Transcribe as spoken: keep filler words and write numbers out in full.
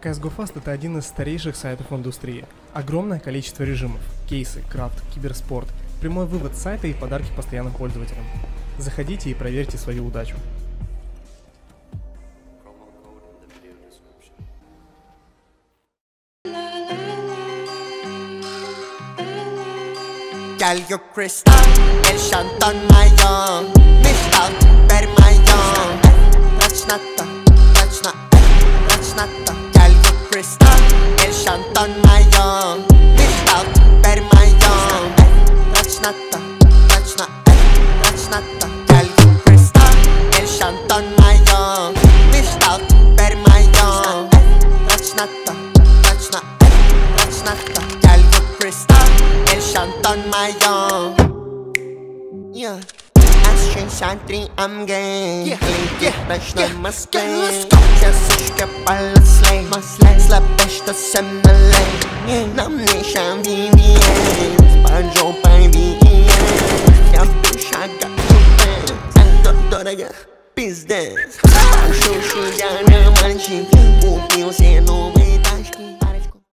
си эс го Fast — это один из старейших сайтов в индустрии. Огромное количество режимов, кейсы, крафт, киберспорт, прямой вывод с сайта и подарки постоянным пользователям. Заходите и проверьте свою удачу. Gel gök kristal, yaşantan mayon Mistal, per mayon Raçnatta, raçna, raçnatta Gel gök kristal, yaşantan mayon Mistal, per mayon Raçnatta, raçna, raçnatta Gel gök kristal, yaşantan mayon Mistal, per mayon Raçnatta, raçna, raçnatta Gel gök kristal, yaşantan mayon Yeah, Astrid Santry, I'm gay. Yeah, yeah, yeah, yeah, let's go. Сосушка полослей, слабешта со мной. Нам не шамбивиен, с поджопой виен. Я бы шагал в дорого, пиздец. Шушу я на мальчик, купил все новые тачки.